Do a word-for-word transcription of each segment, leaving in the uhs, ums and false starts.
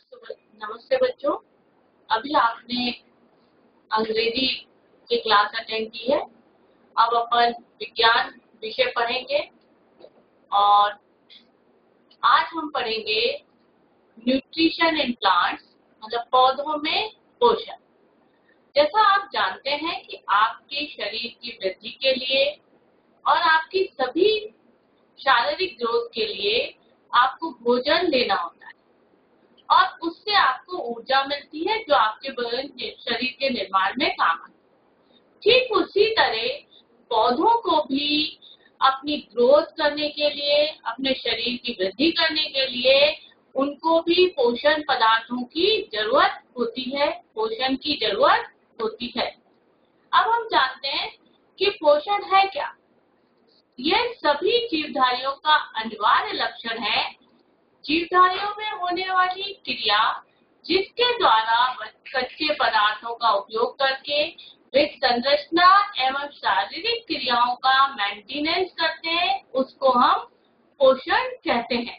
नमस्ते नमस्ते बच्चों। अभी आपने अंग्रेजी की क्लास अटेंड की है। अब अपन विज्ञान विषय पढ़ेंगे और आज हम पढ़ेंगे न्यूट्रिशन इन प्लांट्स, मतलब पौधों में पोषण। जैसा आप जानते हैं कि आपके शरीर की वृद्धि के लिए और आपकी सभी शारीरिक ग्रोथ के लिए आपको भोजन लेना होता है और उससे आपको ऊर्जा मिलती है जो आपके बदन के शरीर के निर्माण में काम आती है। ठीक उसी तरह पौधों को भी अपनी ग्रोथ करने के लिए, अपने शरीर की वृद्धि करने के लिए उनको भी पोषण पदार्थों की जरूरत होती है, पोषण की जरूरत होती है। अब हम जानते हैं कि पोषण है क्या। यह सभी जीवधारियों का अनिवार्य लक्षण है। जीवधारियों में होने वाली क्रिया जिसके द्वारा कच्चे पदार्थों का उपयोग करके वे संरचना एवं शारीरिक क्रियाओं का मेंटेनेंस करते हैं, उसको हम पोषण कहते हैं।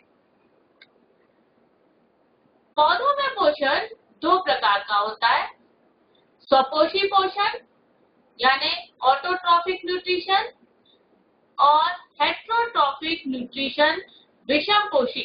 पौधों में पोषण दो प्रकार का होता है, स्वपोषी पोषण यानी ऑटोट्रॉफिक न्यूट्रिशन और हेटेरोट्रॉफिक न्यूट्रिशन विषम पोषी।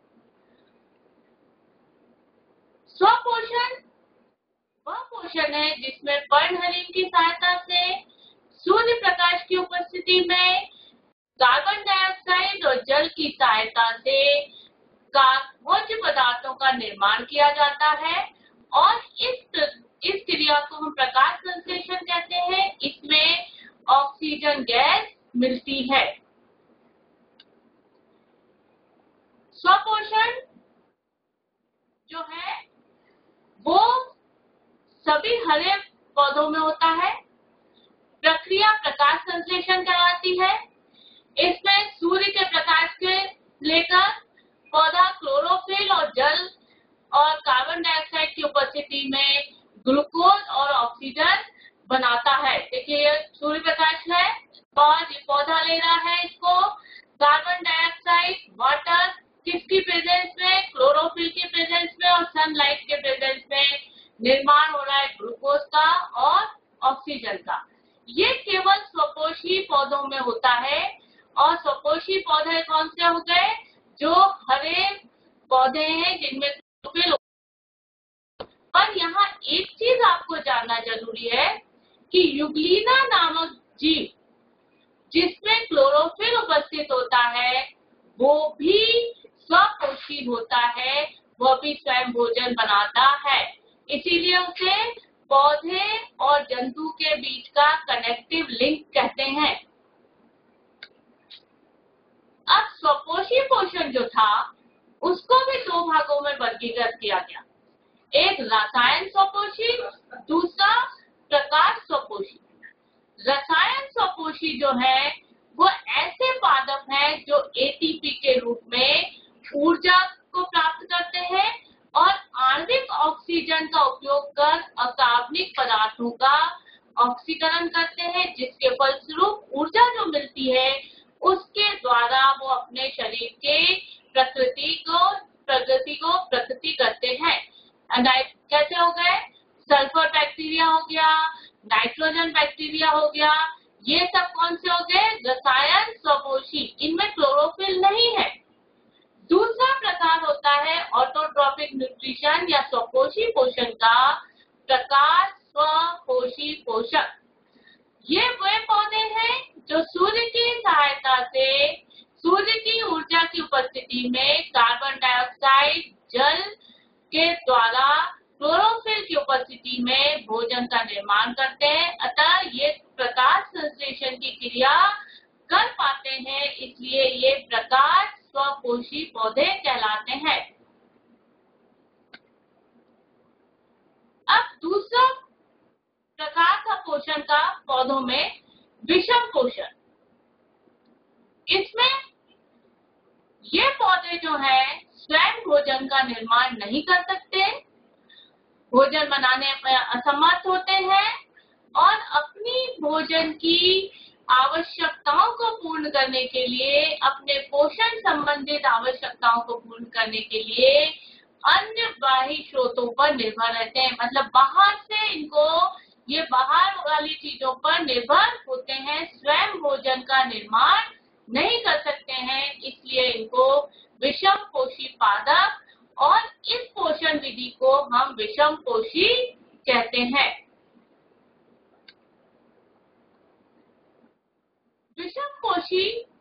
स्वपोषण वह पोषण है जिसमें पर्णहरिण की सहायता से सूर्य प्रकाश की उपस्थिति में कार्बन डाइऑक्साइड और जल की सहायता से भोज्य पदार्थों का निर्माण किया जाता है और इस इस क्रिया को हम प्रकाश संश्लेषण कहते हैं। इसमें ऑक्सीजन गैस मिलती है। स्वपोषण जो है वो सभी हरे पौधों में होता है। प्रक्रिया प्रकाश संश्लेषण कहलाती है। इसमें सूर्य के प्रकाश के लेकर पौधा क्लोरोफिल और जल और कार्बन डाइऑक्साइड की उपस्थिति में ग्लूकोज और ऑक्सीजन बनाता है। देखिए ये सूर्य प्रकाश है और ये पौधा ले रहा है इसको, कार्बन डाइऑक्साइड, वाटर किसकी प्रेजेंस में, क्लोरोफिल की प्रेजेंस में और सनलाइट के प्रेजेंस में निर्माण हो रहा है ग्लूकोज का और ऑक्सीजन का। ये केवल स्वपोषी पौधों में होता है। और स्वपोषी पौधे कौन से हो गए? जो हरे पौधे हैं जिनमें क्लोरोफिल। पर यहाँ एक चीज आपको जानना जरूरी है कि यूग्लिना नामक जीव जिसमें क्लोरोफिल उपस्थित होता है वो भी स्वपोषी होता है, वह भी स्वयं भोजन बनाता है। इसीलिए उसे पौधे और जंतु के बीच का कनेक्टिव लिंक कहते हैं। अब स्वपोषी पोषण जो था उसको भी दो भागों में वर्गीकृत किया गया, एक रसायन स्वपोषी, दूसरा प्रकाश स्वपोषी। रसायन स्वपोषी जो है वो ऐसे पादप हैं जो एटीपी के रूप में ऊर्जा को प्राप्त करते हैं और आणविक ऑक्सीजन का उपयोग कर अकार्बनिक पदार्थों का ऑक्सीकरण करते हैं, जिसके फलस्वरूप ऊर्जा जो मिलती है उसके द्वारा वो अपने शरीर के प्रकृति को प्रगति को प्रकृति करते हैं। कैसे हो गए? सल्फर बैक्टीरिया हो गया, नाइट्रोजन बैक्टीरिया हो गया, ये सब कौन से हो गए? रसायन स्वपोषी। इनमें क्लोरोफिल नहीं है। दूसरा प्रकार होता है ऑटोट्रॉफिक न्यूट्रिशन या स्वपोषी पोषण का प्रकार स्वपोषी पोषक। ये वे पौधे हैं जो सूर्य की सहायता से सूर्य की ऊर्जा की उपस्थिति में कार्बन डाइऑक्साइड, जल के द्वारा क्लोरोफिल की उपस्थिति में भोजन का निर्माण करते हैं। अतः ये प्रकाश संश्लेषण की क्रिया कर पाते हैं, इसलिए ये प्रकाश स्वपोषी पौधे कहलाते हैं। अब दूसरा प्रकार का पोषण का पौधों में विषम पोषण। इसमें ये पौधे जो है स्वयं भोजन का निर्माण नहीं कर सकते, भोजन बनाने में असमर्थ होते हैं और अपनी भोजन की आवश्यकताओं को पूर्ण करने के लिए, अपने पोषण संबंधित आवश्यकताओं को पूर्ण करने के लिए अन्य बाह्य स्रोतों पर निर्भर रहते हैं। मतलब बाहर से इनको, ये बाहर वाली चीजों पर निर्भर होते हैं, स्वयं भोजन का निर्माण नहीं कर सकते हैं, इसलिए इनको विषम पोषी पादप, और इस पोषण विधि को हम विषम पोषी कहते हैं। विषम पोषी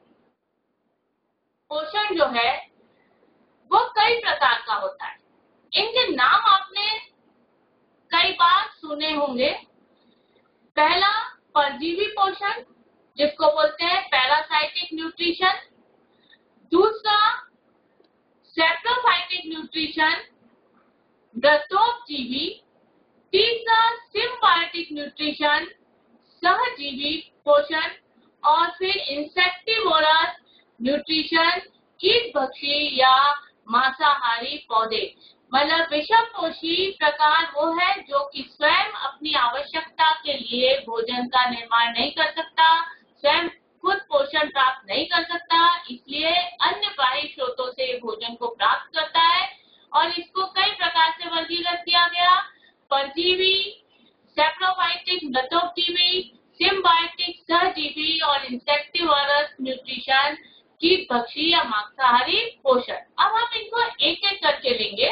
पोषण जो है वो कई प्रकार का होता है। इनके नाम आपने कई बार सुने होंगे। पहला परजीवी पोषण, जिसको बोलते हैं पैरासाइटिक न्यूट्रिशन। दूसरा सेप्रोफाइटिक न्यूट्रिशन, मृतोपजीवी। तीसरा सिम्बायोटिक न्यूट्रिशन, सहजीवी पोषण। और फिर इंसेक्टिवोरस न्यूट्रिशन, कीटभक्षी या मांसाहारी पौधे। मतलब विषम पोषी प्रकार वो है जो कि स्वयं अपनी आवश्यकता के लिए भोजन का निर्माण नहीं कर सकता, स्वयं खुद पोषण प्राप्त नहीं कर सकता, इसलिए अन्य बाह्य स्रोतों से भोजन को प्राप्त करता है। और इसको कई प्रकार से वर्गीकृत किया गया: परजीवी, सेप्रोफाइटिक, मृतोपजीवी, सिम्बायोटिक, सहजीवी और इंसेक्टिवोरस न्यूट्रिशन, कीटभक्षी या मांसाहारी पोषण। अब हम इनको एक एक करके लेंगे।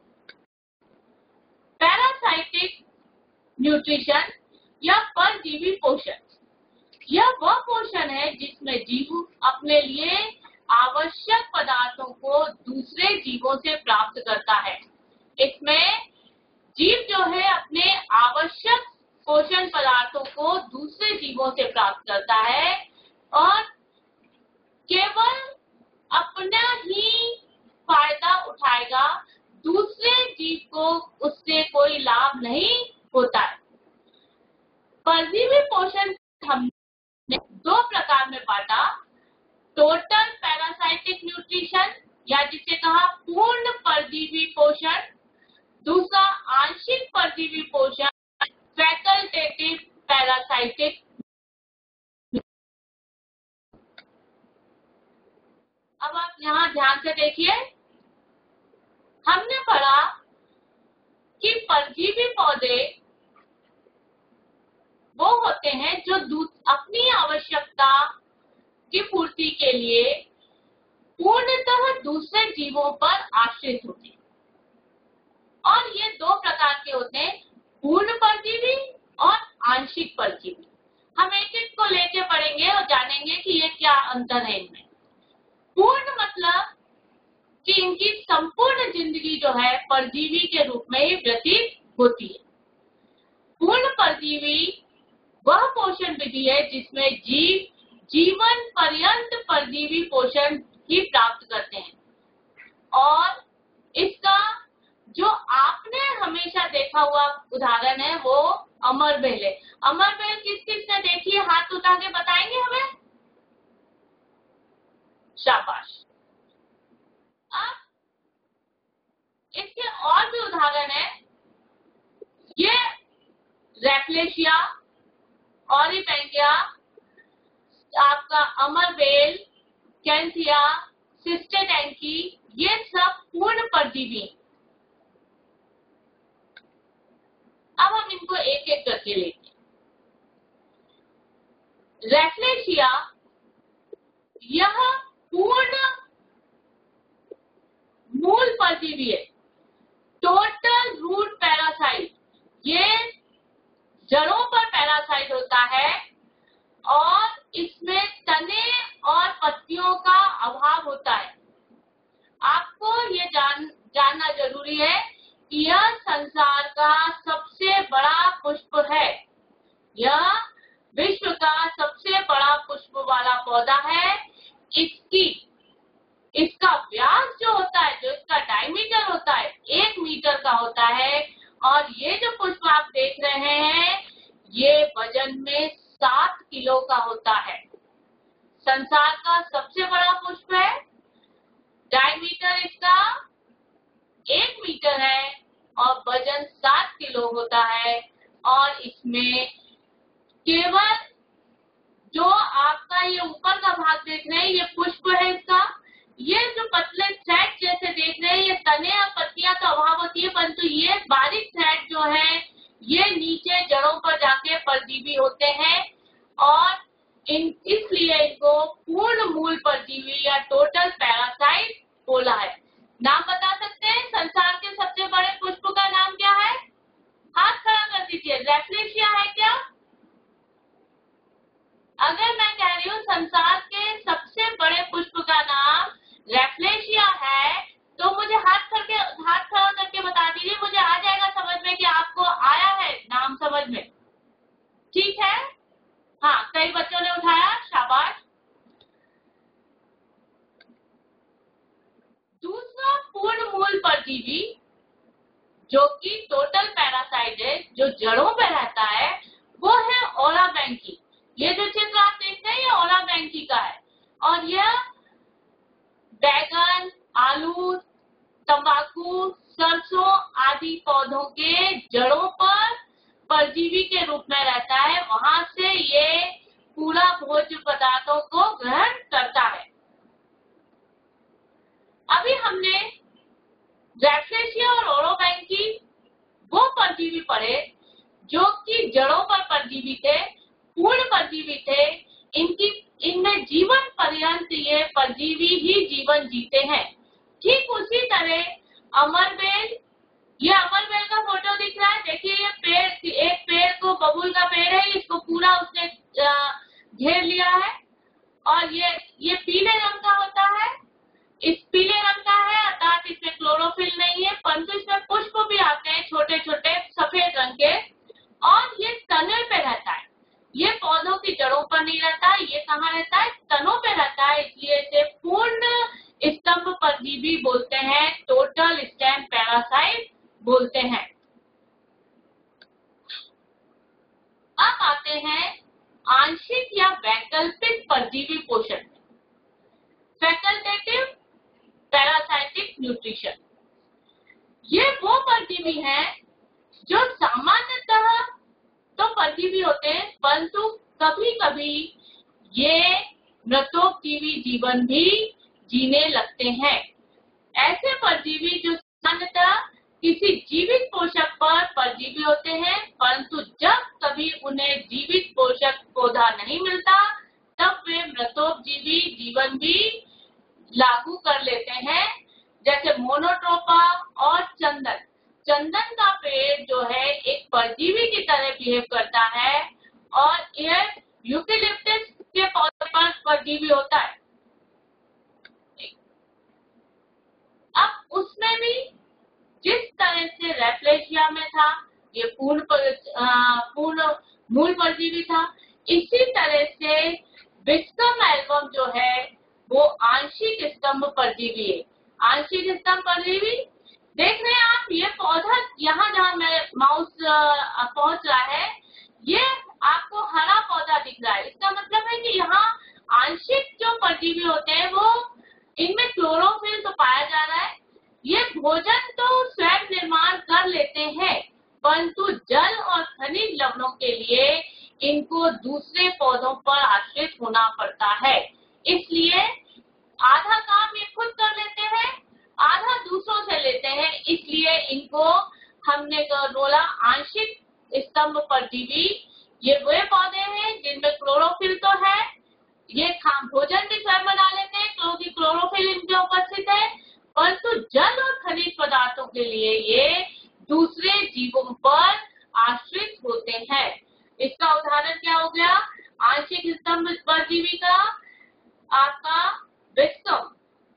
पैरासाइटिक न्यूट्रिशन या परजीवी पोषण, यह वह पोषण है जिसमें जीव अपने लिए आवश्यक पदार्थों को दूसरे जीवों से प्राप्त करता है। इसमें जीव जो है अपने आवश्यक पोषण पदार्थों को दूसरे जीवों से प्राप्त करता है और केवल अपना ही फायदा उठाएगा, दूसरे जीव को उससे कोई लाभ नहीं होता है। परजीवी पोषण हमने दो प्रकार में बांटा: टोटल पैरासाइटिक न्यूट्रिशन या जिसे कहा पूर्ण परजीवी पोषण, दूसरा आंशिक परजीवी पोषण, फैकल्टेटिव पैरासाइटिक। अब आप यहाँ ध्यान से देखिए, हमने पढ़ा कि परजीवी पौधे वो होते हैं जो अपनी आवश्यकता की पूर्ति के लिए पूर्णतः दूसरे जीवों पर आश्रित होते हैं। और ये दो प्रकार के होते हैं, पूर्ण परजीवी और आंशिक परजीवी। हम एक एक को लेके पढ़ेंगे और जानेंगे कि ये क्या अंतर है इनमें। पूर्ण मतलब कि इनकी संपूर्ण जिंदगी जो है परजीवी के रूप में ही व्यतीत होती है। पूर्ण परजीवी वह पोषण विधि है जिसमें जीव जीवन पर्यंत परजीवी पोषण ही प्राप्त करते हैं। और इसका जो आपने हमेशा देखा हुआ उदाहरण है वो अमरबेल है। अमरबेल किस किस ने देखी है, हाथ उठा के बताएंगे हमें? शाबाश। अब इसके और भी उदाहरण है, ये रैफ्लेशिया, ऑरिपेंगिया, आपका अमरबेल, कैंथिया, सिस्टेडेंकी, ये सब पूर्ण परजीवी। अब हम इनको एक एक करके लेंगे। रैफ्लेशिया यह पूर्ण मूल परजीवी है, टोटल रूट पैरासाइट। ये जड़ों पर पैरासाइट होता है और इसमें तने और पत्तियों का अभाव होता है। आपको ये जान जानना जरूरी है कि यह संसार का सबसे बड़ा पुष्प है। यह विश्व का सबसे बड़ा पुष्प वाला पौधा है। इसकी इसका व्यास जो होता है, जो इसका डायमीटर होता है, एक मीटर का होता है। और ये जो पुष्प आप देख रहे हैं, ये वजन में सात किलो का होता है। संसार का सबसे बड़ा पुष्प है, डायमीटर इसका एक मीटर है और वजन सात किलो होता है। और इसमें केवल जो आपका ये ऊपर का भाग देख रहे हैं, ये पुष्प है इसका। ये जो पतले थ्रेड जैसे देख रहे हैं, ये तने और पत्तियां पत्तियां तो अभाव होती है, परंतु ये बारीक थ्रेड जो है ये नीचे जड़ों पर जाके परजीवी होते हैं और इन इसलिए इनको पूर्ण मूल परजीवी या टोटल पैरासाइट बोला है। नाम बता सकते हैं संसार के सबसे बड़े पुष्प का नाम क्या है? हाथ खड़ा कर दीजिए। रैफ्लेशिया है क्या? अगर मैं कह रही हूँ संसार के सबसे बड़े पुष्प का नाम रैफ्लेशिया है तो मुझे हाथ करके हाथ खड़ा करके बता दीजिए, मुझे आ जाएगा समझ में कि आपको आया है नाम समझ में। ठीक है, हाँ कई बच्चों ने उठाया, शाबाश। दूसरा पूर्ण मूल परजीवी जो कि टोटल पैरासाइट है, जो जड़ों पे रहता है, वो है ओराबैंकी। ये जो चित्र आप देखते हैं ये ओराबैंकी का है और यह बैगन, आलू, तंबाकू, सरसों आदि पौधों के जड़ों पर परजीवी के रूप में रहता है। वहां से ये पूरा भोज्य पदार्थों को ग्रहण करता है। अभी हमने रैफ्लेशिया और ओराबैंकी वो परजीवी पढ़े जो कि जड़ों पर परजीवी थे, पूर्ण परजीवी थे। इनकी इनमें जीवन पर्यंत ये परजीवी ही जीवन जीते हैं। ठीक उसी तरह अमरबेल, ये अमरबेल का फोटो दिख रहा है, देखिए ये पेड़, एक पेड़ को बबूल का पेड़ है, इसको पूरा उसने घेर लिया है और ये ये पीले रंग का होता है। इस पीले रंग का है अर्थात इसमें क्लोरोफिल नहीं है, परंतु इसमें पुष्प भी आते हैं छोटे छोटे सफेद रंग के और ये तने पे रहता है। ये पौधों की जड़ों पर नहीं रहता, ये कहाँ रहता है? तनों पे रहता है, इसलिए इसे पूर्ण स्तंभ परजीवी बोलते हैं, टोटल स्टेम पैरासाइट बोलते हैं। अब आते हैं आंशिक या वैकल्पिक परजीवी पोषण। फैकल्टेटिव पैरासाइटिक न्यूट्रिशन, ये वो परजीवी हैं जो सामान्यतः तो परजीवी होते हैं, परंतु कभी कभी ये मृतोपजीवी जीवन भी जीने लगते हैं। ऐसे परजीवी जो सामान्यतः किसी जीवित पोषक पर परजीवी होते हैं, परंतु जब कभी उन्हें जीवित पोषक पौधा नहीं मिलता तब वे मृतोपजीवी जीवन भी लागू कर लेते हैं, जैसे मोनोट्रोपा और चंदन। चंदन का पेड़ जो है एक परजीवी की तरह बिहेव करता है और यह यूकेलिप्टस के पौधे पर परजीवी होता है। अब उसमें भी जिस तरह से रैफ्लेशिया में था ये पूर्ण पर, पूर्ण मूल परजीवी था, इसी तरह से विस्कम एल्बम जो है वो आंशिक स्तंभ परजीवी है। आंशिक स्तंभ परजीवी देख रहे हैं आप, ये पौधा यहाँ जहाँ मैं माउस पहुंच रहा है ये आपको हरा पौधा दिख रहा है। इसका मतलब है कि यहाँ आंशिक जो परजीवी होते हैं वो इनमें क्लोरोफिल तो पाया जा रहा है, ये भोजन तो स्वयं निर्माण कर लेते हैं, परंतु जल और खनिज लवणों के लिए इनको दूसरे पौधों पर आश्रित होना पड़ता है। इसलिए आधा काम ये खुद कर लेते हैं, आधा दूसरों से लेते हैं, इसलिए इनको हमने बोला आंशिक स्तंभ परजीवी। ये वे पौधे हैं जिनमें क्लोरोफिल तो है, ये खाम भोजन भी स्वयं बना लेते हैं क्योंकि क्लोरोफिल इनके उपस्थित है, परंतु जल और खनिज पदार्थों के लिए ये दूसरे जीवों पर आश्रित होते हैं। इसका उदाहरण क्या हो गया? आंशिक स्तंभ परजीवी का आपका विस्कम।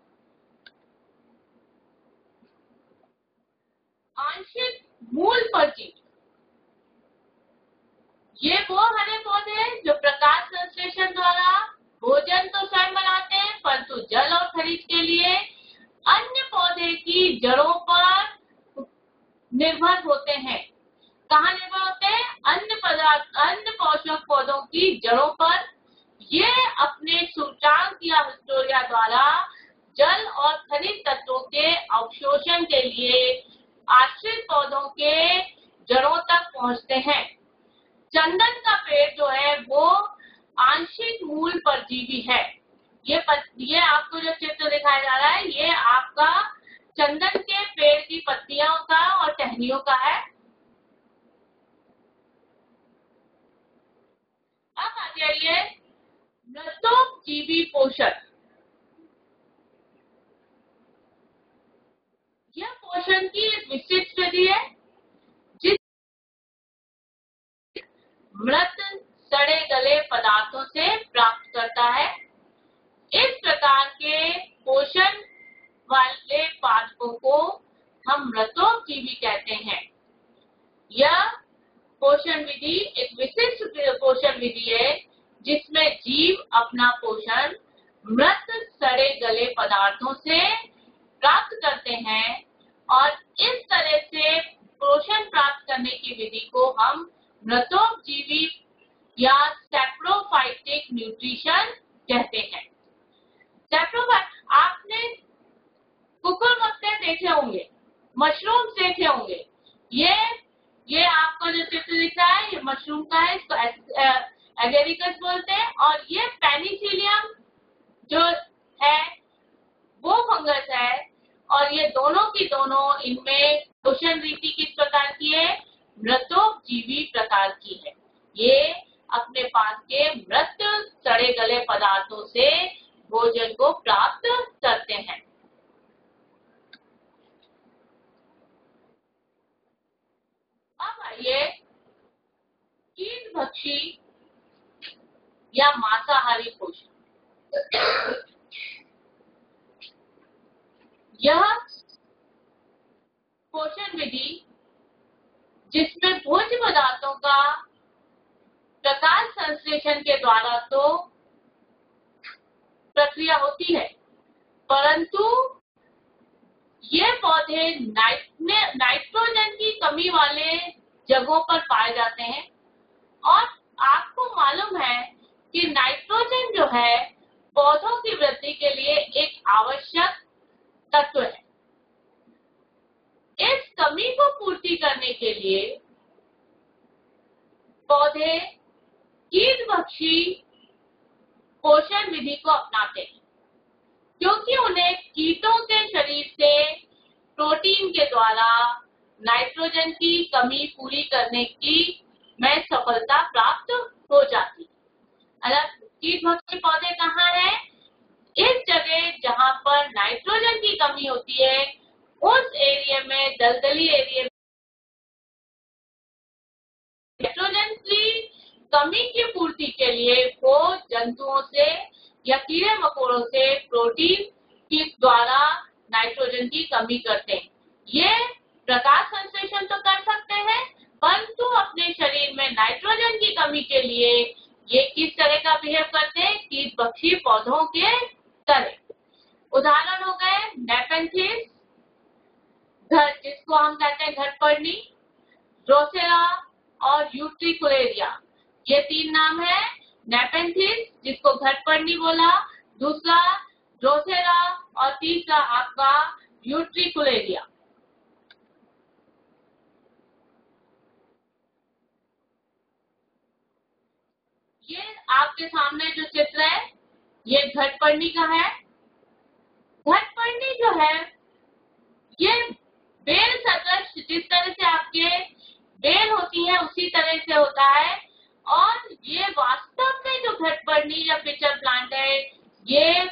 आंशिक मूल परजीवी ये वो हरे पौधे हैं जो प्रकाश संश्लेषण द्वारा भोजन तो स्वयं बनाते हैं, परंतु जल और खनिज के लिए अन्य पौधे की जड़ों पर निर्भर होते हैं। कहाँ निर्भर होते हैं? अन्य पदार्थ अन्य पोषक पौधों की जड़ों पर। ये अपने सूचकांक या हिस्टोरिया द्वारा जल और खनिज तत्वों के अवशोषण के लिए आश्रित पौधों के जड़ों तक पहुंचते हैं। चंदन का पेड़ जो है वो आंशिक मूल परजीवी है। ये पत, ये आपको जो चित्र दिखाया जा रहा है ये आपका चंदन के पेड़ की पत्ती टहनियों का है। अब आ जाइए मृतोपजीवी पोषण। यह पोषण की एक विशिष्ट विधि है जिस मृत सड़े गले पदार्थों से प्राप्त करता है। इस प्रकार के पोषण वाले पादपों को हम मृतोपजीवी कहते हैं। यह पोषण विधि एक विशिष्ट पोषण विधि है जिसमें जीव अपना पोषण मृत सड़े गले पदार्थों से प्राप्त करते हैं और इस तरह से पोषण प्राप्त करने की विधि को हम मृतोपजीवी या सैप्रोफाइटिक न्यूट्रिशन कहते हैं। सैप्रोफाइट आपने कुकुरमुत्ते देखे होंगे, मशरूम देखे होंगे। ये ये आपको जो चित्र दिख रहा है ये मशरूम का है, इसको एगेरिकस बोलते हैं। और ये पेनिसिलियम जो है वो फंगस है और ये दोनों की दोनों इनमें पोषण रीति किस प्रकार की है? मृतोपजीवी प्रकार की है। ये अपने पास के मृत सड़े गले पदार्थों से भोजन को प्राप्त करते हैं। अब आइए कीटभक्षी या मांसाहारी पोषण। यह पोषण विधि जिसमें भोज्य पदार्थों का प्रकाश संश्लेषण के द्वारा तो प्रक्रिया होती है, परंतु ये पौधे नाइट्रोजन की कमी वाले जगहों पर पाए जाते हैं। और आपको मालूम है कि नाइट्रोजन जो है पौधों की वृद्धि के लिए एक आवश्यक तत्व है। इस कमी को पूर्ति करने के लिए पौधे कीटभक्षी पोषण विधि को अपनाते हैं, क्योंकि उन्हें कीटों के शरीर से प्रोटीन के द्वारा नाइट्रोजन की कमी पूरी करने की में सफलता प्राप्त हो जाती है। अगर कीटभक्षी पौधे कहाँ हैं? इस जगह जहाँ पर नाइट्रोजन की कमी होती है उस एरिया में, दलदली एरिया में नाइट्रोजन की कमी की पूर्ति के लिए वो जंतुओं से या कीड़े मकोड़ों से प्रोटीन के द्वारा नाइट्रोजन की कमी करते हैं। ये प्रकाश संश्लेषण तो कर सकते हैं, परंतु अपने शरीर में नाइट्रोजन की कमी के लिए ये किस तरह का बिहेव करते हैं? कीटभक्षी पौधों के तरह। उदाहरण हो गए नेपेंथिस, घर जिसको हम कहते हैं घटपर्णी, ड्रोसेरा और यूट्रिकुलेरिया। ये तीन नाम है। नेपेंथिस जिसको घटपर्णी बोला, दूसरा ड्रोसेरा और तीसरा आपका यूट्रिकुलेरिया। ये आपके सामने जो चित्र है ये घटपर्णी का है। घटपर्णी जो है ये बेल सदृश, जिस तरह से आपके बेल होती है उसी तरह से होता है। और ये वास्तव में जो घटपर्णी या पिचर प्लांट है ये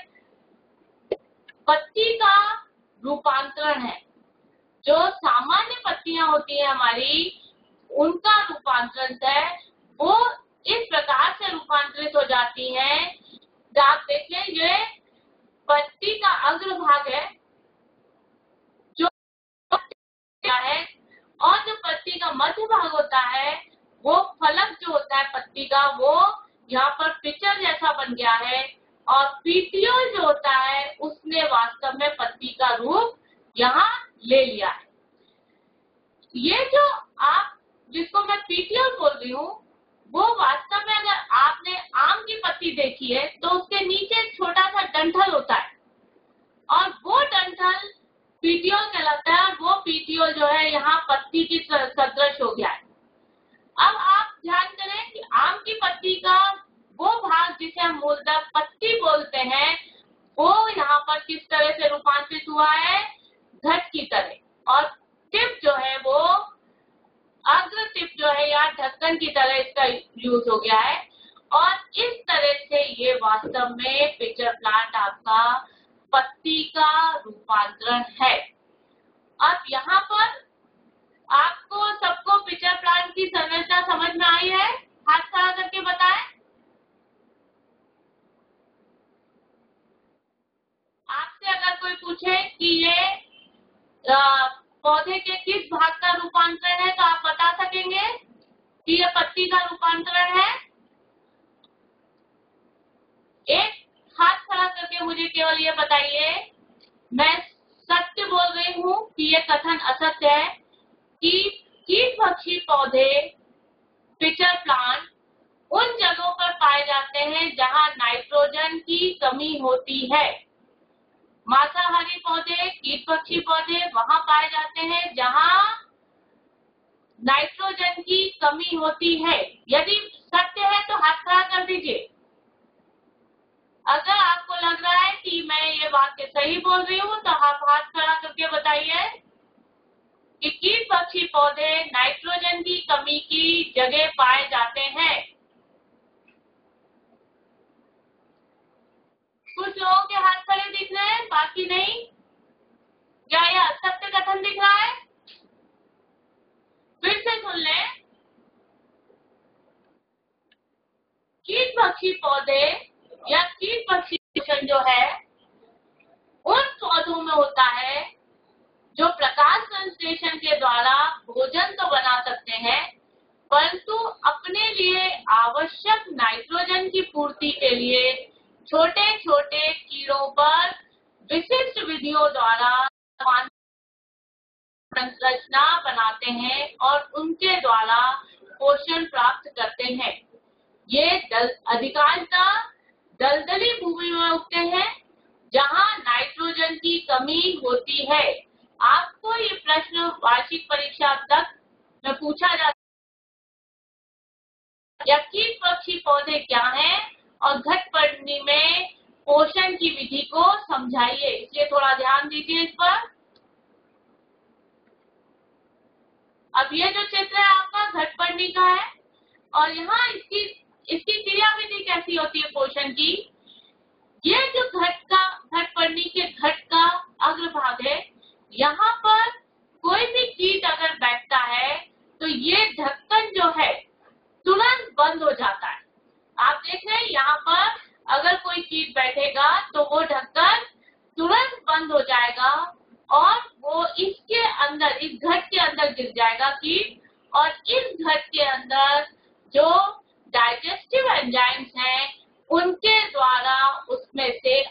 पत्ती का रूपांतरण है। जो सामान्य पत्तियां होती है हमारी, उनका रूपांतरण है वो इस प्रकार से रूपांतरित हो जाती है। आप देखें ये पत्ती का अग्रभाग है जो है और जो पत्ती का मध्य भाग होता है वो फलक जो होता है पत्ती का वो यहाँ पर पिचर जैसा बन गया है। और पीटियोल जो होता है उसने वास्तव में पत्ती का रूप यहाँ ले लिया है। ये जो आप जिसको मैं पीटियोल बोल रही हूँ वो वास्तव में अगर आपने आम की पत्ती देखी है तो उसके नीचे एक छोटा सा डंठल होता है और वो डंठल पीटियोल कहलाता है। वो पीटियोल जो है यहाँ पत्ती की सदृश हो गया है। अब आप ध्यान करें कि आम की पत्ती का वो भाग जिसे हम मूलतः पत्ती बोलते हैं वो यहाँ पर किस तरह से रूपांतरित हुआ है? घट की तरह। और टिप जो है वो ढक्कन की तरह इसका यूज हो गया है और इस तरह से ये वास्तव में पिचर प्लांट आपका पत्ती का रूपांतरण है। अब यहाँ पर आपको सबको पिचर प्लांट की संरचना समझ में आई है? हाथ खड़ा करके बताएं। आपसे अगर कोई पूछे कि ये आ, पौधे के किस भाग का रूपांतरण है तो आप बता सकेंगे कि ये पत्ती का रूपांतरण है? एक हाथ खड़ा करके मुझे केवल ये बताइए, मैं सत्य बोल रही हूँ कि ये कथन असत्य है कि कीट भक्षी पौधे पिचर प्लांट उन जगहों पर पाए जाते हैं जहां नाइट्रोजन की कमी होती है। मांसाहारी पौधे, कीट पक्षी पौधे वहां पाए जाते हैं जहां नाइट्रोजन की कमी होती है। यदि सत्य है तो हाथ खड़ा कर दीजिए। अगर आपको लग रहा है कि मैं ये वाक्य सही बोल रही हूँ तो आप हाथ खड़ा करके बताइए कि कीट पक्षी पौधे नाइट्रोजन की कमी की जगह पाए जाते हैं। कुछ लोगों के हाथ खड़े दिख रहे हैं, बाकी नहीं। क्या यह असत्य कथन दिख रहा है? फिर से सुन लें। कीट पक्षी पौधे या कीट पक्षी पोषण जो है उन पौधों में होता है जो प्रकाश संश्लेषण के द्वारा भोजन तो बना सकते हैं परंतु अपने लिए आवश्यक नाइट्रोजन की पूर्ति के लिए छोटे छोटे कीड़ों पर विशिष्ट विधियों द्वारा संरचना बनाते हैं और उनके द्वारा पोषण प्राप्त करते हैं। ये दल, अधिकांशतः दलदली भूमि में उगते हैं जहां नाइट्रोजन की कमी होती है। आपको ये प्रश्न वार्षिक परीक्षा तक में पूछा जाता है। कीट पक्षी पौधे क्या हैं और घटपर्णी में पोषण की विधि को समझाइए। इसलिए थोड़ा ध्यान दीजिए इस पर। अब ये जो चित्र है आपका घटपर्णी का है और यहाँ इसकी इसकी क्रिया विधि कैसी होती है पोषण की। ये जो घट का घटपर्णी के घट का अग्रभाग है, यहाँ पर कोई भी कीट अगर बैठता है तो ये ढक्कन जो है तुरंत बंद हो जाता है। आप देख रहे हैं यहाँ पर अगर कोई कीट बैठेगा तो वो ढक्कन तुरंत बंद हो जाएगा और वो इसके अंदर इस घट के अंदर गिर जाएगा कीट और इस घट के अंदर जो डाइजेस्टिव एंजाइम्स हैं उनके द्वारा उसमें से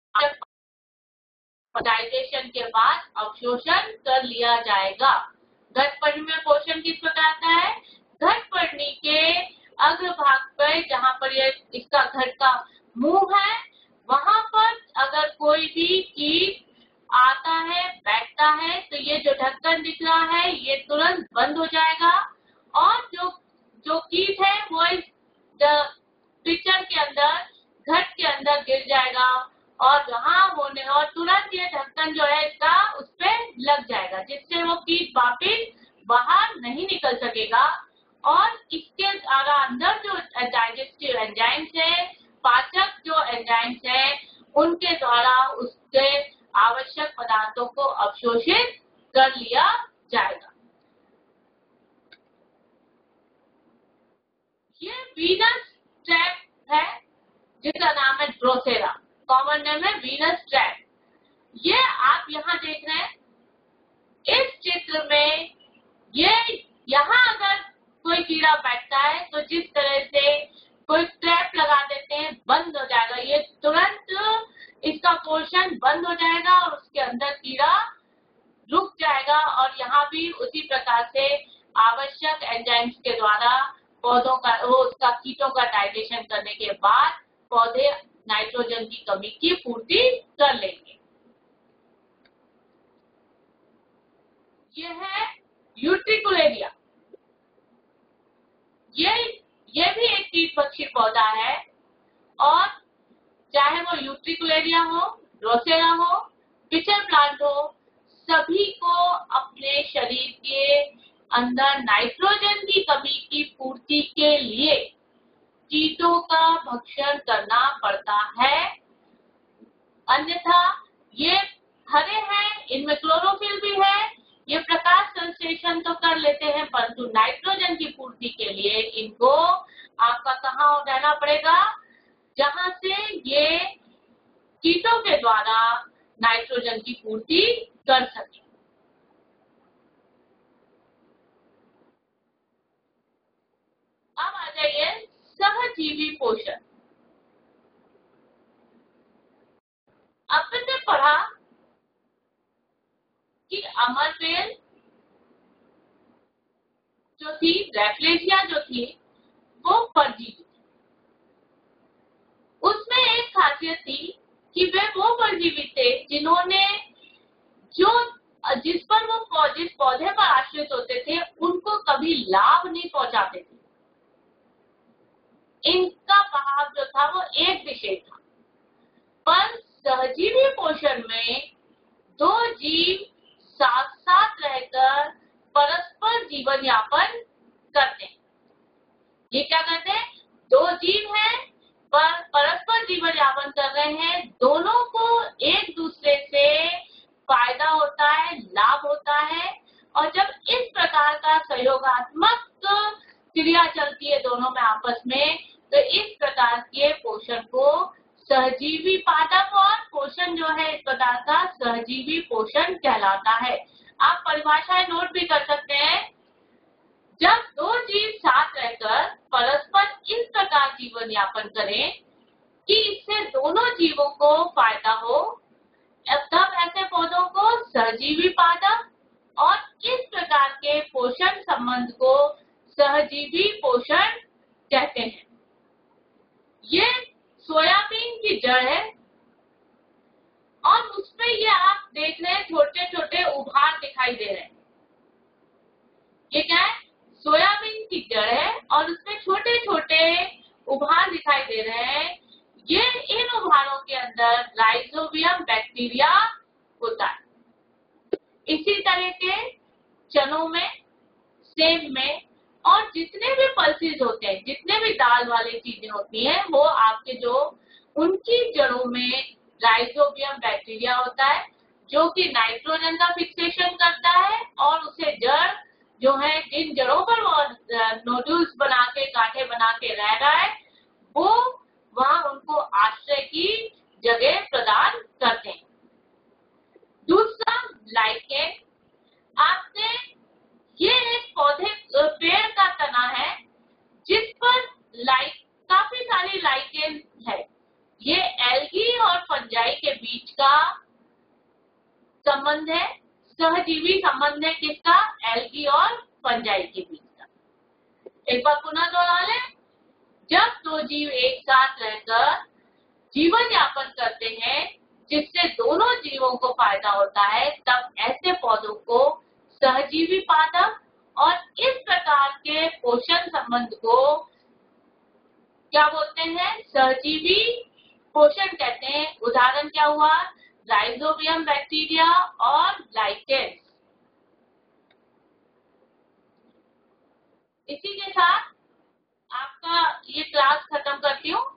डाइजेशन के बाद अवशोषण कर लिया जाएगा। घटपर्णी में पोषण किस प्रकार का है? घटपर्णी के अग्रभाग पर जहाँ पर ये इसका घट का मुंह है वहां पर अगर कोई भी कीट आता है बैठता है तो ये जो ढक्कन दिख रहा है ये तुरंत बंद हो जाएगा और जो जो कीट है वो इस पिक्चर के अंदर घट के अंदर गिर जाएगा और वहां होने और तुरंत ये ढक्कन जो है इसका उस पर लग जाएगा जिससे वो कीट वापिस बाहर नहीं निकल सकेगा और इसके द्वारा अंदर जो डाइजेस्टिव एंजाइम्स है, पाचक जो एंजाइम्स है उनके द्वारा उससे आवश्यक पदार्थों को अवशोषित कर लिया जाएगा। ये वीनस ट्रैप है जिसका नाम है ड्रोसेरा, कॉमन नेम है वीनस ट्रैप। ये आप यहाँ देख रहे हैं इस चित्र में, ये यहाँ अगर कोई कीड़ा बैठता है तो जिस तरह से कोई ट्रैप लगा देते हैं बंद हो जाएगा, ये तुरंत इसका पोषण बंद हो जाएगा और उसके अंदर कीड़ा रुक जाएगा और यहाँ भी उसी प्रकार से आवश्यक एंजाइम्स के द्वारा पौधों का वो उसका कीटों का डाइजेशन करने के बाद पौधे नाइट्रोजन की कमी की पूर्ति कर लेंगे। ये है यूट्रिकुलेरिया। ये ये भी एक कीट पक्षी पौधा है और चाहे वो यूट्रिकुलेरिया हो, ड्रोसेरा हो, पिचर प्लांट हो, सभी को अपने शरीर के अंदर नाइट्रोजन की कमी की पूर्ति के लिए कीटों का भक्षण करना पड़ता है। अन्यथा ये हरे हैं, इनमें क्लोरोफिल भी है, ये प्रकाश संश्लेषण तो कर लेते हैं, परंतु नाइट्रोजन की पूर्ति के लिए इनको आपका कहाँ रहना पड़ेगा, जहां से ये कीटों के द्वारा नाइट्रोजन की पूर्ति कर सके। अब आ जाइए सहजीवी पोषण। आपने पढ़ा कि अमरबेल जो थी, रैफ्लेशिया जो थी, वो परजीवी थी। उसमें एक खासियत थी कि वे वो परजीवी थे जिन्होंने जो जिस पर वो जिस पौधे पर आश्रित होते थे उनको कभी लाभ नहीं पहुंचाते थे। इनका बहाव जो था वो एक दिशा था। पर सहजीवी पोषण में दो जीव साथ साथ रहकर परस्पर जीवन यापन करते हैं। ये क्या करते हैं? दो जीव हैं पर परस्पर जीवन यापन कर रहे हैं, दोनों को एक दूसरे से फायदा होता है, लाभ होता है। और जब इस प्रकार का सहयोगात्मक क्रिया चलती है दोनों में आपस में, तो इस प्रकार के पोषण को सहजीवी पादप और पोषण जो है इस प्रकार का सहजीवी पोषण कहलाता है। आप परिभाषाएं नोट भी कर सकते हैं। जब दो जीव साथ रहकर परस्पर इस प्रकार जीवन यापन करें कि इससे दोनों जीवों को फायदा हो, तब ऐसे पौधों को सहजीवी पादप और इस प्रकार के पोषण संबंध को सहजीवी पोषण कहते हैं। ये सोयाबीन की जड़ है और उसमें ये आप देख रहे हैं छोटे छोटे उभार दिखाई दे रहे हैं। ये क्या है? सोयाबीन की जड़ है और उसमें छोटे छोटे उभार दिखाई दे रहे हैं। ये इन उभारों के अंदर राइजोबियम बैक्टीरिया होता है। इसी तरह के चनों में, सेब में और जितने भी पल्सेस होते हैं, जितने भी दाल वाली चीजें होती हैं, वो आपके जो उनकी जड़ों में राइजोबियम बैक्टीरिया होता है, जो कि नाइट्रोजन का फिक्सेशन करता है और उसे जड़ जो है जिन जड़ों पर वो नोड्यूल्स बना के, गांठें बना के रह रहा है, वो वहां उनको आश्रय की जगह प्रदान करते हैं। दूसरा लाइकेन। आपने ये एक पौधे पेड़ का तना है जिस पर लाइक काफी सारी लाइकेन है। ये एल्गी और फंजाई के बीच का संबंध है, सहजीवी संबंध है। किसका? एल्गी और फंजाई के बीच का। एक बार पुनः दोहरा लें। जब दो जीव एक साथ रहकर जीवन यापन करते हैं जिससे दोनों जीवों को फायदा होता है, तब ऐसे पौधों को सहजीवी पादप और इस प्रकार के पोषण संबंध को क्या बोलते हैं? सहजीवी पोषण कहते हैं। उदाहरण क्या हुआ? राइजोबियम बैक्टीरिया और लाइकेन। इसी के साथ आपका ये क्लास खत्म करती हूँ।